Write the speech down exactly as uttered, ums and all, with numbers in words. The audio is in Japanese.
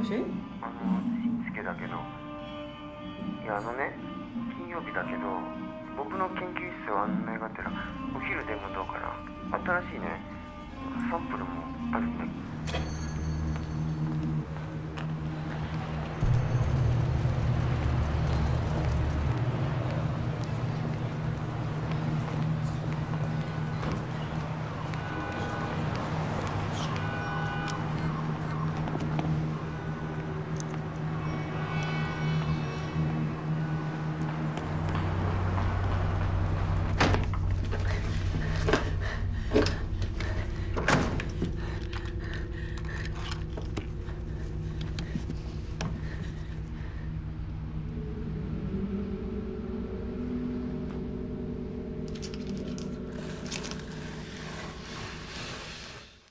もし。 あのしんすけだけど、いやあのね、金曜日だけど僕の研究室を案内がてらお昼でもどうかな。新しいねサンプルもあるんで。